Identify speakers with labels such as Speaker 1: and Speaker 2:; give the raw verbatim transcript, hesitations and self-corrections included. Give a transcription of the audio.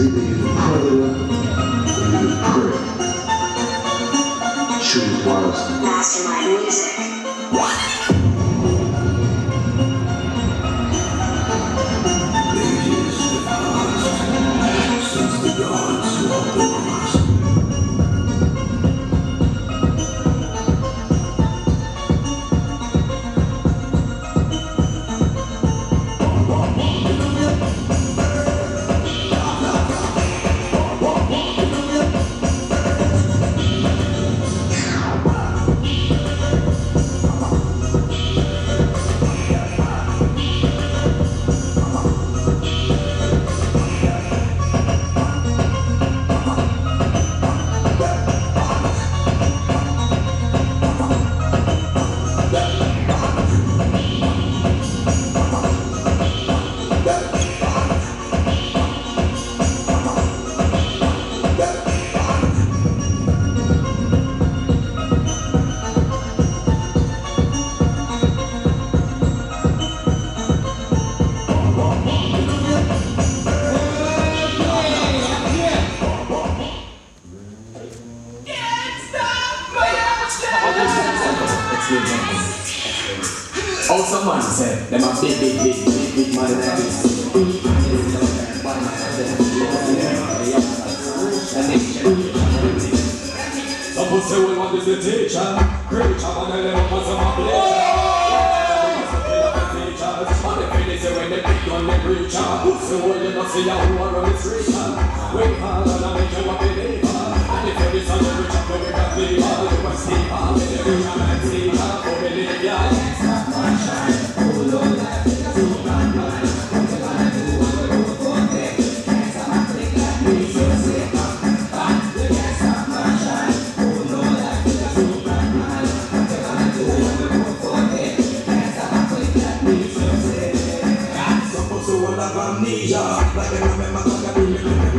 Speaker 1: either you're the predator or you're the prey. Choose wisely.
Speaker 2: Mastermind Music.
Speaker 3: Ages have passed since the gods walked among us.
Speaker 4: Oh, someone said them a big, big, big, big, big man like this. Suppose say we want is the teacher, preacher, and then them was some obligation. On the finish say when they pick on the preacher, so you not see how who are on the street. We call and I make you a believer, and if you listen to the preacher, we got believer. You must see how the preacher man see how to believe ya.
Speaker 3: Amnesia, like I remember, like I remember.